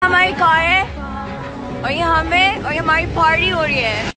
हमारी कार है और ये हमें और ये हमारी पार्टी हो रही है।